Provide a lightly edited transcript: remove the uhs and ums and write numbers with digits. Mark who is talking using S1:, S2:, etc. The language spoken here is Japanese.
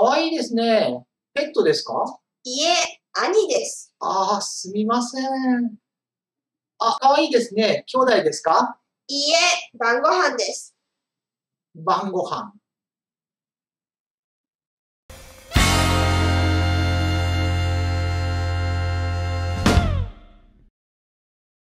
S1: わいいですね。ペットですか？
S2: いえ、兄です。
S1: ああ、すみません。あ、かわいいですね。兄弟ですか？
S2: いいえ、晩ご飯です。
S1: 晩ご飯。